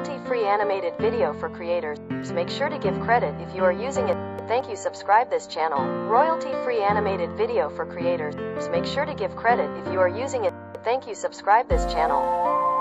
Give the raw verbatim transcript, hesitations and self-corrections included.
royalty-free animated video for creators. Make sure to give credit if you are using it. Thank you. Subscribe this channel. Royalty-free animated video for creators. Make sure to give credit if you are using it. Thank you. Subscribe this channel.